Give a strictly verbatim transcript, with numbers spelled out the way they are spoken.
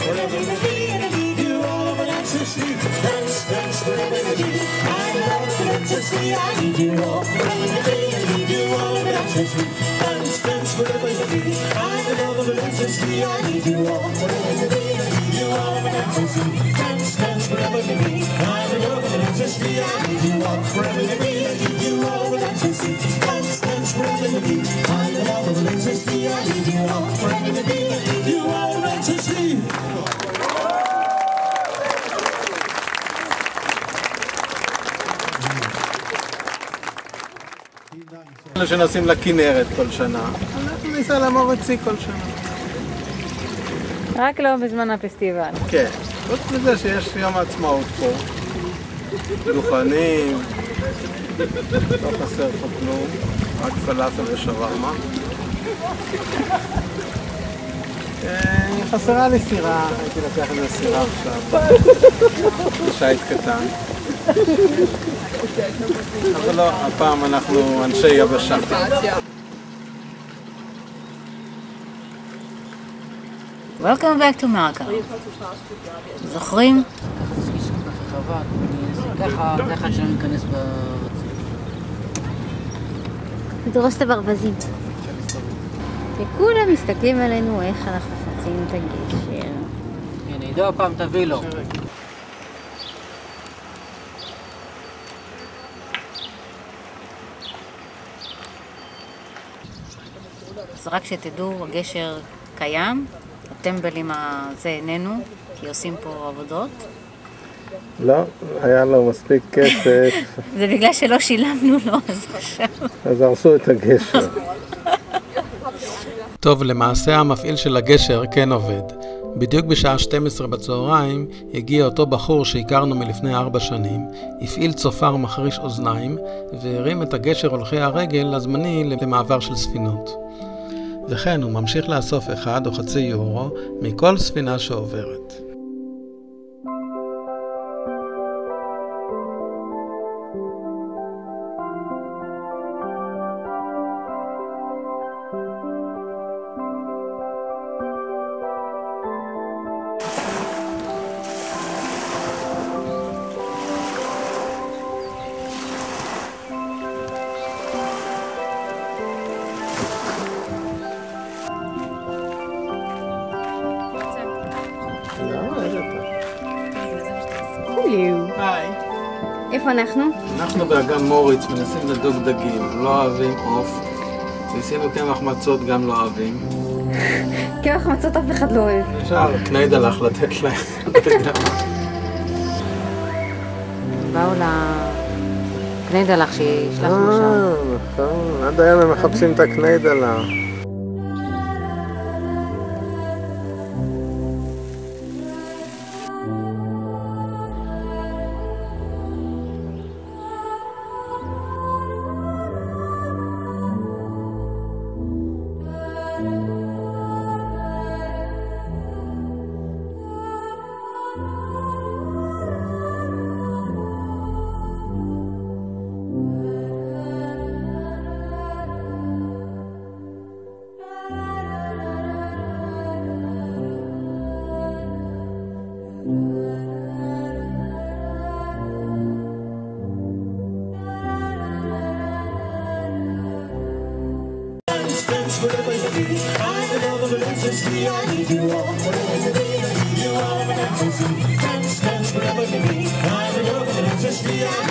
wherever you be, and I need you all over ecstasy. Dance, dance, wherever you be. I love ecstasy. I need you all wherever you be, and I need you all over ecstasy. Dance, dance, wherever you be. I love ecstasy. I need you all wherever you be, and I need you all over ecstasy. Dance, dance, wherever you be. I love ecstasy. I need you all wherever you be, and I need you all over ecstasy. Dance, dance, wherever you be. I love ecstasy. I need you all wherever you be, and I need you all over ecstasy. שנוסעים לכנרת כל שנה, אנחנו ניסע למורצי כל שנה. רק לא בזמן הפסטיבל. כן, חוץ מזה שיש יום העצמאות פה, דוכנים, לא חסר פה כלום, רק פלאפל ושווארמה. חסרה לי סירה, הייתי לקח איזה סירה עכשיו, שייט קטן. אבל לא, הפעם אנחנו אנשי יבשה. Welcome back to Malka. זוכרים? ככה שלא ניכנס ב... לדרוס את הברווזים. וכולם מסתכלים עלינו איך אנחנו חוצים את הגשר. הנה, עידו הפעם תביא לו. אז רק שתדעו, הגשר קיים, הטמבלים הזה איננו, כי עושים פה עבודות. לא, היה לו מספיק כסף. זה בגלל שלא שילמנו לו, אז עכשיו. אז הרסו את הגשר. טוב, למעשה המפעיל של הגשר כן עובד. בדיוק בשעה שתים עשרה בצהריים הגיע אותו בחור שהכרנו מלפני ארבע שנים, הפעיל צופר מחריש אוזניים והרים את הגשר הולכי הרגל הזמני למעבר של ספינות. וכן הוא ממשיך לאסוף אחד או חצי יורו מכל ספינה שעוברת. היי. איפה אנחנו? אנחנו באגם מוריץ מנסים לדוג דגים, לא אוהבים עוף. ניסינו קמח מצות, גם לא אוהבים. קמח מצות אף אחד לא אוהב. אפשר קניידלח לתת להם. באו לקניידלח שישלחנו שם. נכון, עד היום הם מחפשים את הקניידלח. Wherever you be, I love ecstasy. I need you all. Wherever you be, I need you all. Ecstasy. Dance, dance, wherever you be, I love ecstasy.